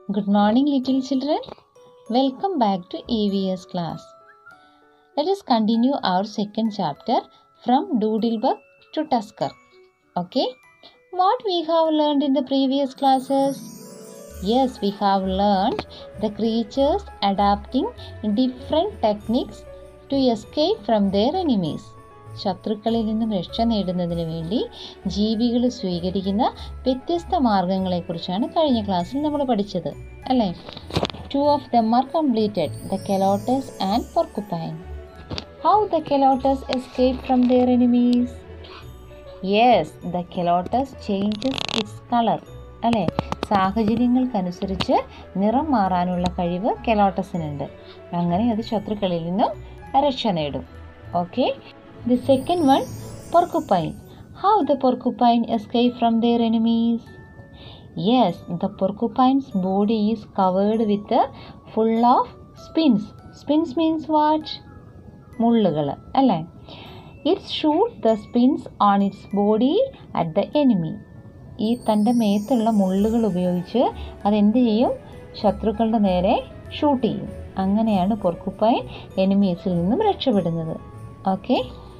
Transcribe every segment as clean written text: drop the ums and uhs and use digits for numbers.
Good morning, little children. Welcome back to EVS class. Let us continue our second chapter from Doodlebug to Tusker. Okay? What we have learned in the previous classes? Yes, we have learned the creatures adapting different techniques to escape from their enemies. ശത്രുക്കളിൽ നിന്നും രക്ഷ നേടുന്നതിന് വേണ്ടി ജീവികൾ സ്വീകരിക്കുന്ന വ്യത്യസ്ത മാർഗങ്ങളെക്കുറിച്ചാണ് കഴിഞ്ഞ ക്ലാസ്സിൽ നമ്മൾ പഠിച്ചത് അല്ലേ? 2 of them are completed, the Calotus and Porcupine. How the Calotus escape from their enemies? Yes, the Calotus changes its color. അല്ലേ? സാഹചര്യങ്ങൾക്കനുസരിച്ച് നിറം മാറാനുള്ള കഴിവ് കെലോട്ടസിനുണ്ട്. അങ്ങനെ അത് ശത്രുക്കളിൽ നിന്നും രക്ഷ നേടും. Okay, the second one, Porcupine. How the Porcupine escape from their enemies? Yes, the Porcupine's body is covered with full of spins. Spins means what? മുള്ളുകൾ അല്ലേ? It shoots the spins on its body at the enemy. ഈ തൻ്റെ മേത്തുള്ള മുള്ളുകൾ ഉപയോഗിച്ച് അതെന്ത് ചെയ്യും? ശത്രുക്കളുടെ നേരെ ഷൂട്ട് ചെയ്യും. അങ്ങനെയാണ് പോർക്കുപ്പൈൻ എനിമീസിൽ നിന്നും രക്ഷപ്പെടുന്നത്. Okay,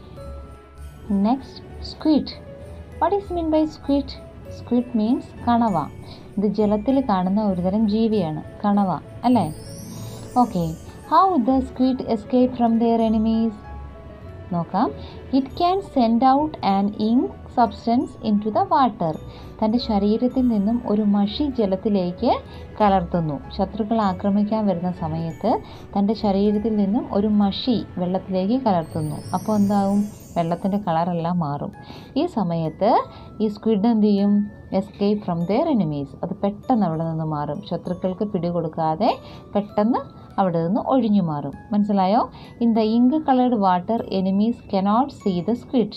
next squid. What is mean by squid? Squid means കണവ. ഇത് ജലത്തിൽ കാണുന്ന ഒരുതരം ജീവിയാണ് കണവ അല്ലേ? Okay, how the squid escape from their enemies? നോക്കാം. It can send out an ink substance into the water. തൻ്റെ ശരീരത്തിൽ നിന്നും ഒരു മഷി ജലത്തിലേക്ക് കലർത്തുന്നു. ശത്രുക്കൾ ആക്രമിക്കാൻ വരുന്ന സമയത്ത് തൻ്റെ ശരീരത്തിൽ നിന്നും ഒരു മഷി വെള്ളത്തിലേക്ക് കലർത്തുന്നു. അപ്പോൾ എന്താകും? വെള്ളത്തിൻ്റെ കളറെല്ലാം മാറും. ഈ സമയത്ത് ഈ സ്ക്വിഡ് എന്ത് ചെയ്യും? Escape from their enemies. അത് പെട്ടെന്ന് അവിടെ നിന്ന് മാറും. ശത്രുക്കൾക്ക് പിടികൊടുക്കാതെ പെട്ടെന്ന് അവിടെ നിന്ന് ഒഴിഞ്ഞു മാറും. മനസ്സിലായോ? In the ink coloured water enemies cannot see the squid.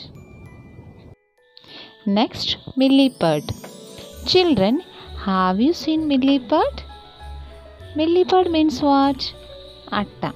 Next, millipede. Children, have you seen millipede? Millipede means what? Atta.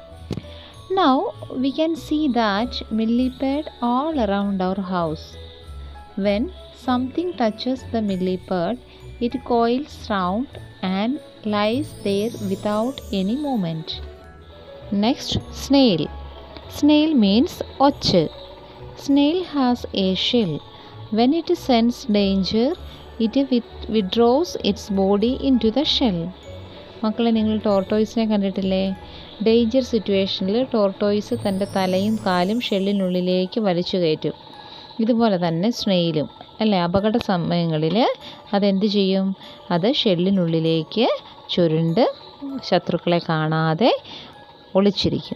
Now we can see that millipede all around our house. When something touches the millipede, it coils round and lies there without any movement. Next, snail. Snail means ഒച്ച്. Snail has a shell. When it senses danger, it withdraws its body into the shell. മക്കളെ, നിങ്ങൾ ടോർട്ടോയ്സിനെ കണ്ടിട്ടില്ലേ? Danger സിറ്റുവേഷനിൽ tortoise തൻ്റെ തലയും കാലും ഷെല്ലിനുള്ളിലേക്ക് വലിച്ചു കയറ്റും. ഇതുപോലെ തന്നെ സ്നെയിലും അല്ലേ? അപകട സമയങ്ങളിൽ അതെന്ത് ചെയ്യും? അത് ഷെല്ലിനുള്ളിലേക്ക് ചുരുണ്ട് ശത്രുക്കളെ കാണാതെ ഒളിച്ചിരിക്കും.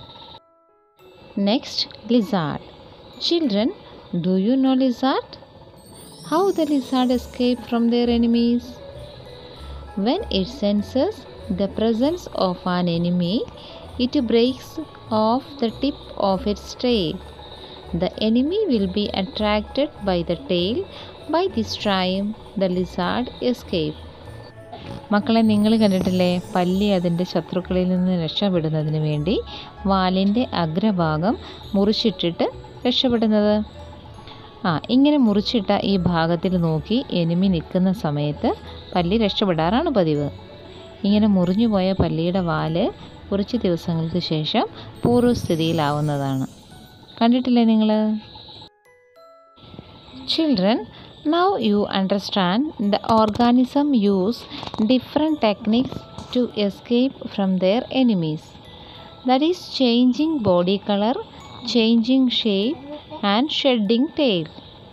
Next, lizard. Children, do you know lizard? How the lizard escape from their enemies? When it senses the presence of an enemy, it breaks off the tip of its tail. The enemy will be attracted by the tail. By this time, the lizard escape. മക്കളെ, നിങ്ങൾ കണ്ടിട്ടില്ലേ പല്ലി അതിൻ്റെ ശത്രുക്കളിൽ നിന്ന് രക്ഷപ്പെടുന്നതിന് വേണ്ടി വാലിൻ്റെ അഗ്രഭാഗം മുറിച്ചിട്ടിട്ട് രക്ഷപ്പെടുന്നത്? ഇങ്ങനെ മുറിച്ചിട്ട ഈ ഭാഗത്തിൽ നോക്കി എനിമി നിൽക്കുന്ന സമയത്ത് പല്ലി രക്ഷപ്പെടാറാണ് പതിവ്. ഇങ്ങനെ മുറിഞ്ഞു പോയ പല്ലിയുടെ വാല് കുറച്ച് ദിവസങ്ങൾക്ക് ശേഷം പൂർവ്വസ്ഥിതിയിലാവുന്നതാണ്. കണ്ടിട്ടില്ലേ നിങ്ങൾ? Children, now you understand the organism use different techniques to escape from their enemies. That is changing body color, changing shape and shedding tail.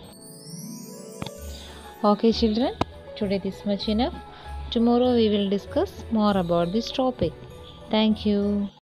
Okay children, today this much enough. Tomorrow we will discuss more about this topic. Thank you.